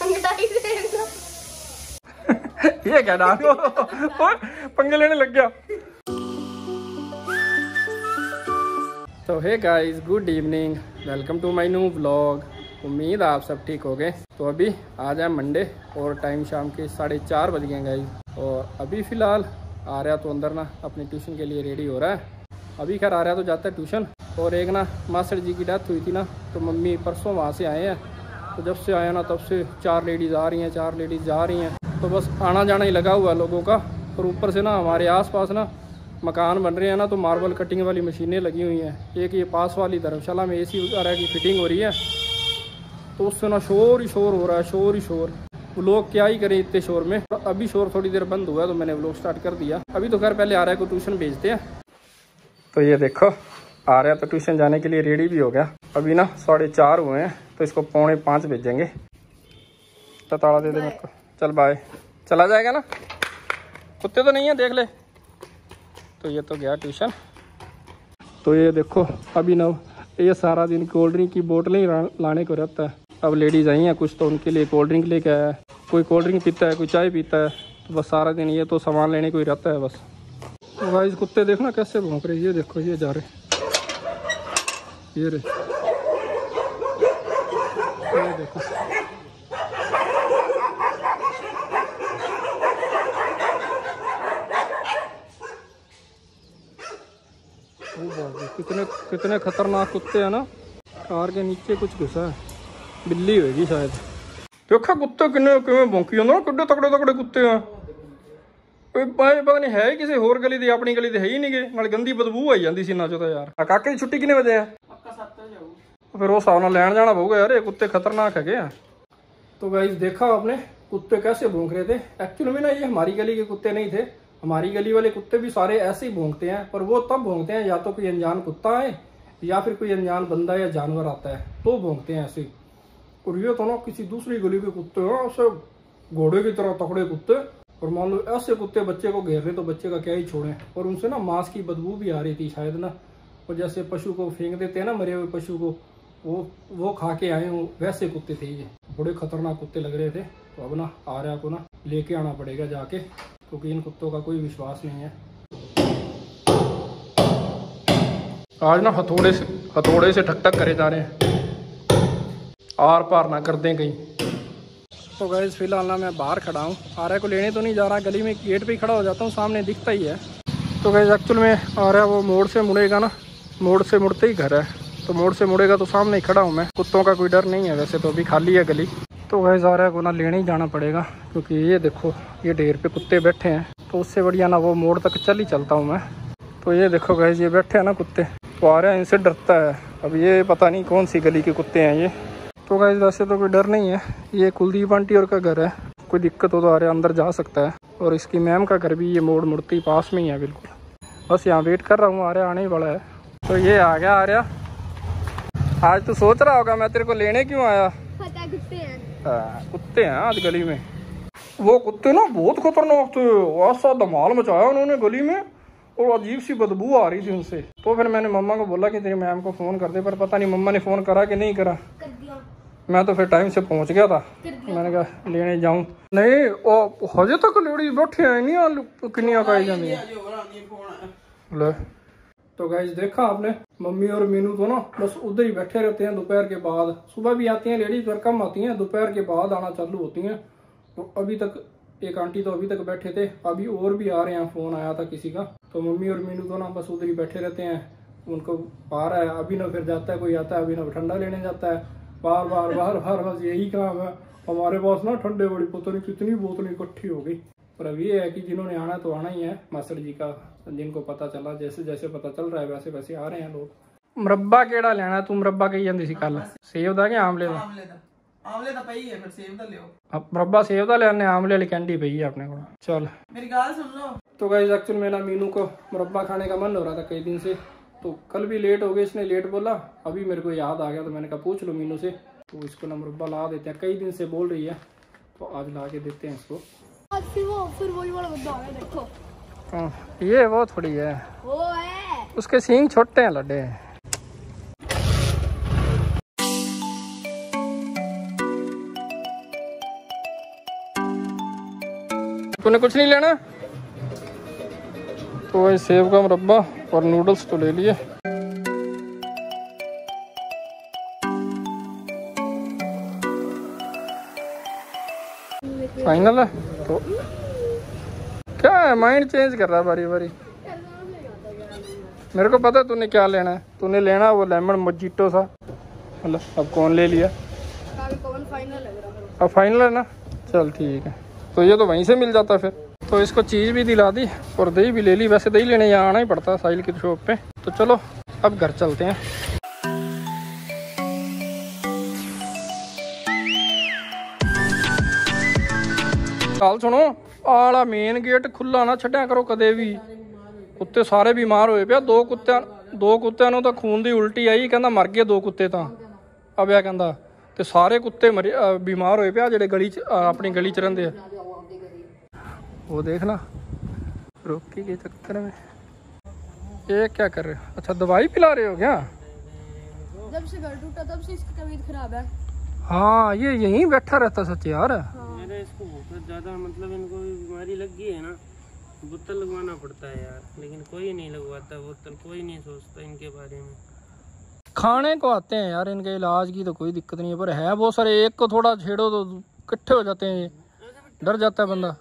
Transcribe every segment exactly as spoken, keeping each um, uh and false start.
ये क्या डाल पंगे लेने लग गया। तो hey guys, good evening, welcome to my new vlog. उम्मीद आप सब ठीक हो गए। तो अभी आज है मंडे और टाइम शाम के साढ़े चार बज गए गाइस। और अभी फ़िलहाल आ रहा तो अंदर ना अपनी ट्यूशन के लिए रेडी हो रहा है। अभी खैर आ रहा तो जाता है ट्यूशन। और एक ना मास्टर जी की डेथ हुई थी ना, तो मम्मी परसों वहाँ से आए हैं। तो जब से आया ना तब से चार लेडीज़ आ रही हैं, चार लेडीज़ जा रही हैं। तो बस आना जाना ही लगा हुआ है लोगों का। और ऊपर से ना हमारे आसपास ना मकान बन रहे हैं ना, तो मार्बल कटिंग वाली मशीनें लगी हुई हैं। एक ये पास वाली धर्मशाला में एसी वगैरह की फिटिंग हो रही है, तो उससे ना शोर ही शोर हो रहा है, शोर ही शोर। लोग क्या ही करें इतने शोर में। अभी शोर थोड़ी देर बंद हुआ है तो मैंने व्लॉग स्टार्ट कर दिया। अभी तो घर पहले आ रहा है को ट्यूशन भेजते हैं। तो ये देखो आ रहा है तो ट्यूशन जाने के लिए रेडी भी हो गया। अभी ना साढ़े चार हुए हैं तो इसको पौने पाँच भेजेंगे। तो ताला दे दे मेरे को। चल बाय। चला जाएगा ना, कुत्ते तो नहीं है, देख ले। तो ये तो गया ट्यूशन। तो ये देखो अभी ना ये सारा दिन कोल्ड ड्रिंक की बोतलें ही लाने को रहता है। अब लेडीज़ आई हैं कुछ, तो उनके लिए कोल्ड ड्रिंक लेके आया है। कोई कोल्ड ड्रिंक पीता है, कोई चाय पीता है। तो बस सारा दिन ये तो सामान लेने को ही रहता है बस। तो गाइस कुत्ते देखना कैसे भौंक रहे। ये देखो ये जा रहे, ये रहे, ये देखो। कितने कितने खतरनाक कुत्ते हैं ना। कार के नीचे कुछ घुसा है, बिल्ली होगी शायद। देखा कुत्ते किन्ने किवें भौंकी जांदे ना, किड्डे तकड़े तकड़े कुत्ते हैं। पता नहीं है किसी होर गली दी, अपनी गली है ही नहीं गए। नाल गंदी बदबू आई जाती सी ना जो। तो यार काके की छुट्टी कितने बजे है? फिर उस हिसाब नाल लैन जाना पऊगा यार, ये कुत्ते खतरनाक है। तो गाइस देखा आपने कुत्ते कैसे भौंक रहे थे। एक्चुअली में ना ये हमारी गली के कुत्ते नहीं थे। हमारी गली वाले कुत्ते भी सारे ऐसे ही भौंकते हैं, पर वो तब भौंकते हैं या तो कोई अनजान कुत्ता है या फिर कोई अनजान बंदा या जानवर आता है तो भौंकते हैं ऐसे। और ये तो ना किसी दूसरी गली के कुत्ते हैं, ऐसे घोड़े की तरह तकड़े कुत्ते। और मान लो ऐसे कुत्ते बच्चे को घेर रहे तो बच्चे का क्या ही छोड़ें। और उनसे ना मांस की बदबू भी आ रही थी शायद ना। और जैसे पशु को फेंक देते हैं ना, मरे हुए पशु को, वो वो खा के आए हो, वैसे कुत्ते थे ये। बड़े खतरनाक कुत्ते लग रहे थे। तो अब ना आर्या को ना लेके आना पड़ेगा जाके, क्योंकि इन कुत्तों का कोई विश्वास नहीं है। आज ना हथौड़े से हथौड़े से ठक ठक करे जा रहे हैं, आर पार ना कर दें कहीं। तो गाइस फिलहाल ना मैं बाहर खड़ा हूँ। आर्या को लेने तो नहीं जा रहा, गली में गेट पे ही खड़ा हो जाता हूँ, सामने दिखता ही है। तो गाइस एक्चुअल में आर्या वो मोड़ से मुड़ेगा ना, मोड़ से मुड़ते ही घर है। तो मोड़ से मुड़ेगा तो सामने ही खड़ा हूँ मैं। कुत्तों का कोई डर नहीं है वैसे तो, अभी खाली है गली। तो गाइस आर्या को ना लेने ही जाना पड़ेगा, क्योंकि ये देखो ये ढेर पे कुत्ते बैठे हैं। तो उससे बढ़िया ना वो मोड़ तक चल ही चलता हूँ मैं। तो ये देखो गाइस ये बैठे हैं ना कुत्ते। तो आर्या इनसे डरता है। अब ये पता नहीं कौन सी गली के कुत्ते हैं ये। तो गाइस वैसे तो कोई डर नहीं है। ये कुलदीप आंटी और का घर है, कोई दिक्कत हो तो आर्या अंदर जा सकता है। और इसकी मैम का घर भी ये मोड़ मुड़ती पास में ही है बिल्कुल। बस यहाँ वेट कर रहा हूँ, आर्या आने ही वाला है। तो ये आ गया आर्या। आज तो सोच रहा होगा मैं तेरे को लेने क्यों आया। पता कुत्ते हैं। आ, कुत्ते हैं आज गली में। वो कुत्ते ना बहुत खतरनाक थे, ऐसा धमाल मचाया उन्होंने गली में। और अजीब सी बदबू आ रही थी उनसे। तो फिर मैंने मम्मा को बोला कि तेरी मैम को फ़ोन कर दे, पर पता नहीं मम्मा ने फ़ोन करा कि नहीं करा। कर दिया। मैं तो फिर टाइम से पहुंच गया था। मैंने कहा लेने जाऊं। नहीं ओ हजे तक लेडीज बैठे हैं नहीं, किनिया खाई जाती है। तो गाइस देखा आपने, मम्मी और मीनू तो ना बस उधर ही बैठे रहते हैं दोपहर के बाद। सुबह भी आती हैं लेडीज पर कम आती हैं, दोपहर के बाद आना चालू होती हैं। तो अभी तक एक आंटी तो अभी तक बैठे थे, अभी और भी आ रहे हैं। फोन आया था किसी का। तो मम्मी और मीनू तो ना बस उधर ही बैठे रहते हैं। उनको आ रहा है, अभी ना फिर जाता है कोई आता है, अभी ना ठंडा लेने जाता है। बार बार बार बार बस यही काम है हमारे पास ना। ठंडे बड़ी पता नहीं कितनी बोतलें इकट्ठी हो गई। पर अब ये है कि जिन्होंने आना तो आना ही है, मास्टर जी का जिनको पता चला, जैसे जैसे पता चल रहा है वैसे वैसे आ रहे हैं लोग। मुरब्बा केड़ा लेना तू? मुरब्बा कही जाती सी कल, सेव दा कि आमले दा? आमले दा पई है, फिर सेव दा लियो। अब मुरब्बा सेव दा लेने, आमले वाली कैंडी पई है अपने को। चल मेरी गाल सुन लो। तो गाइस एक्चुअली मेरा मीनू को मुरब्बा खाने का मन हो रहा था कई दिन से। तो कल भी लेट हो गए, इसने लेट बोला, अभी मेरे को याद आ गया तो मैंने कहा पूछ लो मीनू से। तो इसको ना मुरब्बा ला देते हैं, कई दिन से बोल रही है, तो आज ला के देते हैं इसको। फिर वो फिर वही वाला बंदा आ गया देखो। हाँ ये वो थोड़ी है, वो है उसके सींग छोटे हैं लड्डे। तूने कुछ नहीं लेना? तो वही सेब का मुरब्बा और नूडल्स तो ले लिए। फाइनल है तो क्या है, माइंड चेंज कर रहा है बारी बारी। मेरे को पता है तूने क्या लेना है। तूने लेना वो लेमन मोजिटो सा। मतलब अब कौन ले लिया? अब फाइनल है ना, चल ठीक है। तो ये तो वहीं से मिल जाता फिर। तो इसको चीज़ भी दिला दी और दही भी ले ली। वैसे दही लेने यहाँ आना ही पड़ता है साहिल की शॉप पे। तो चलो अब घर चलते हैं। हाल सुनो, आला मेन गेट खुला ना छड्या करो कदे भी। कुत्ते सारे बीमार होए पे। दो कुत्ते दो कुत्तिਆਂ ਨੂੰ ਤਾਂ खून ਦੀ उल्टी आई, कहता मर गए दो कुत्ते ਤਾਂ अब यह कहता। तो सारे कुत्ते मरे बीमार होए पे जेडे गली च अपनी गली च रहिंदे आ। वो देखना रोकी के चक्कर में ये क्या कर रहे हो? अच्छा दवाई पिला रहे हो क्या? जब से घर टूटा तब से इसकी तबीयत खराब है। हाँ ये यहीं बैठा रहता सच यार। मेरे इसको बहुत ज्यादा मतलब इनको भी बीमारी लग गई है ना, बोतल लगवाना पड़ता है यार, लेकिन कोई नहीं लगवाता बोतल, कोई नहीं सोचता इनके बारे में। खाने को आते हैं यार, इनके इलाज की तो कोई दिक्कत नहीं है, पर है बहुत सारे। एक को थोड़ा छेड़ो तो इकट्ठे हो जाते हैं, डर जाता है बंदा।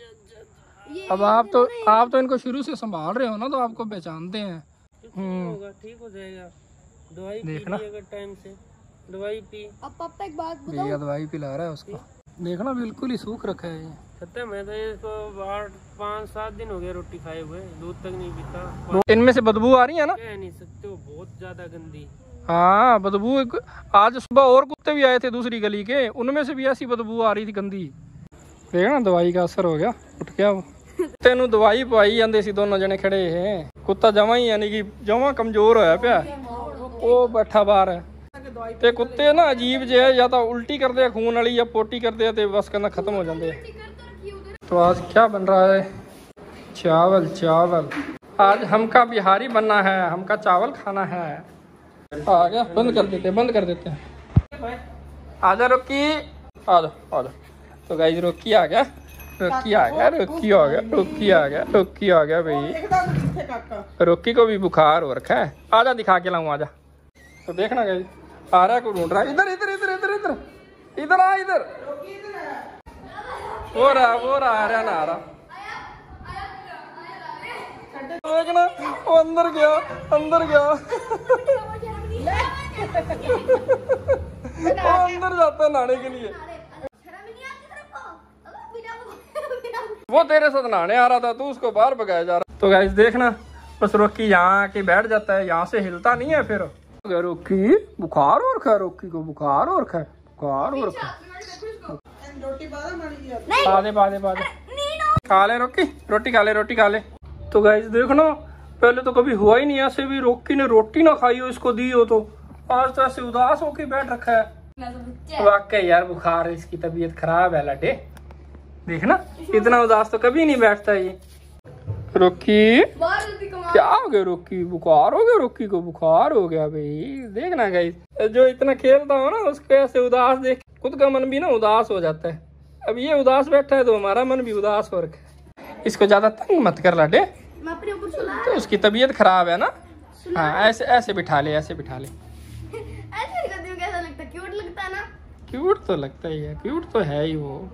अब आप तो आप तो इनको शुरू से संभाल रहे हो ना, तो आपको पहचानते हैं। होगा ठीक हो जाएगा, दवाई देखना अगर टाइम से दवाई पी। अब पापा एक बात बताओ, भैया दवाई पिला रहा है उसको। देखना बिल्कुल ही सूख रखा है ये। सत्य मैं तो इसको आठ पाँच सात दिन हो गए रोटी खाए हुए, दूध तक नहीं पीता। इनमें से बदबू आ रही है ना? कह नहीं सकते हो, बहुत ज्यादा गंदी। हाँ बदबू। आज सुबह और कुत्ते भी आए थे दूसरी गली के, उनमें से भी ऐसी बदबू आ रही थी गंदी। देखना दवाई का असर हो गया, उठ गया वो। तेनू दवाई पवाई जाते सी दोनों जने खड़े है। कुत्ता जमा ही यानी कि जमा कमजोर होया पिया, वो बैठा बाहर है। ते कुत्ते ना अजीब जे है, या तो उल्टी करते हैं खून वाली या पोटी करते हैं, तो बस कहना खत्म हो जाते हैं। तो आज क्या बन रहा है? चावल चावल। आज हमका बिहारी बनना है, हमका चावल खाना है। आ गया, बंद कर देते बंद कर देते हैं। आजा रोकी, आ जाओ आ जाओ। तो गाइस रोकी आ गया, रोकी आ गया, रोकी आ गया, रोकी आ गया, रोकी आ गया भाई। रोकी को भी बुखार हो रखा है। आजा दिखा के लाऊं, आजा। तो देखना गाइस आ रहा है, को ढूंढ रहा है। इधर इधर इधर इधर इधर इधर आ, इधर वो रहा वो रहा आ रहा ना आ रहा। देखना वो अंदर गया, अंदर गया। वो अंदर जाता है नहाने के लिए। वो तेरे साथ नहाने आ रहा था, तू उसको बाहर भगाया जा रहा। तो गाइस देखना बस रोकी यहाँ आके बैठ जाता है, यहाँ से हिलता नहीं है। फिर रोकी बुखार और खा, रोकी को बुखार और खा, बुखार और खा। खा दे पा दे पा दे, खा ले रोकी, रोटी खा ले, रोटी खा ले। तो गाइस देखना पहले तो कभी हुआ ही नहीं ऐसे भी रोकी ने रोटी ना खाई हो, इसको दी हो। तो आज तो ऐसे उदास होके बैठ रखा है। वाकई यार बुखार है, इसकी तबीयत खराब है लटे। देखना इतना उदास तो कभी नहीं बैठता ये। रोकी क्या हो गया? रोकी बुखार हो गया, रोकी को बुखार हो गया भाई। देखना गाइस जो इतना खेलता हो ना, उसको ऐसे उदास देख खुद का मन भी ना उदास हो जाता है। अब ये उदास बैठा है तो हमारा मन भी उदास हो रखा है। इसको ज्यादा तंग मत कर लाडे, तो उसकी तबीयत खराब है ना। हाँ ऐसे ऐसे बिठा ले, ऐसे बिठा ले। ऐसे करती हूँ, कैसा लगता है? क्यूट लगता है ना? क्यूट तो लगता ही है, क्यूट तो है ही वो।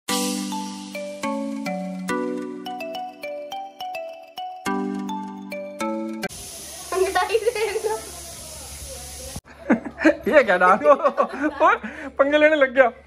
ये क्या डालो पंगे लेने लग गया।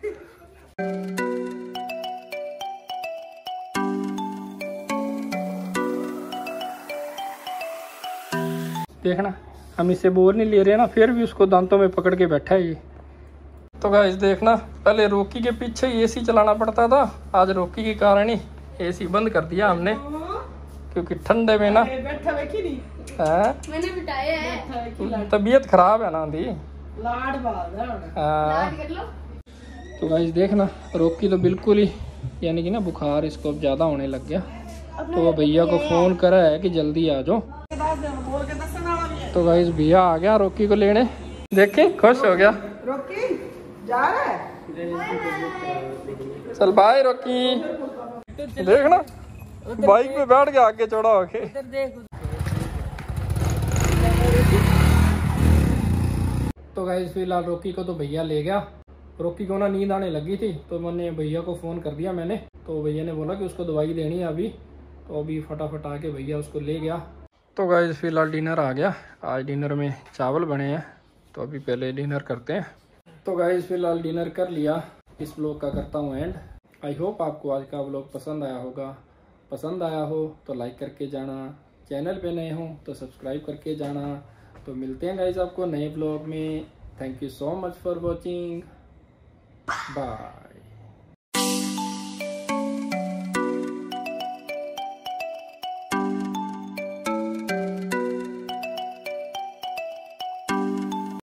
देखना हम इससे बोर नहीं ले रहे ना, फिर भी उसको दांतों में पकड़ के बैठा है ये। तो गाइस देखना पहले रोकी के पीछे ही एसी चलाना पड़ता था, आज रोकी के कारण ही एसी बंद कर दिया हमने, क्योंकि ठंडे में ना मैंने बिठाया है। तबीयत खराब है ना दी। लाड लाड कर लो। तो गाइस देखना रोकी तो बिल्कुल ही यानी कि ना बुखार इसको अब ज्यादा होने लग गया। तो वो भैया को फोन करा है कि जल्दी आ जाओ। तो गाइस भैया आ गया रोकी को लेने, देखे खुश हो गया। रोकी जा रहा है, चल बाय रोकी। देखना बाइक पे बैठ के आगे चौड़ा होके। तो गाइस फिलहाल रॉकी को तो भैया ले गया। रॉकी को ना नींद आने लगी थी तो मैंने भैया को फ़ोन कर दिया मैंने, तो भैया ने बोला कि उसको दवाई देनी है अभी, तो अभी फटाफट आके भैया उसको ले गया। तो गाइस फिलहाल डिनर आ गया। आज डिनर में चावल बने हैं, तो अभी पहले डिनर करते हैं। तो गाइस फिलहाल डिनर कर लिया। इस ब्लॉग का करता हूँ एंड। आई होप आपको आज का ब्लॉग पसंद आया होगा। पसंद आया हो तो लाइक करके जाना, चैनल पे नए हो तो सब्सक्राइब करके जाना। तो मिलते हैं गाइस आपको नए ब्लॉग में। Thank you so much for watching, bye.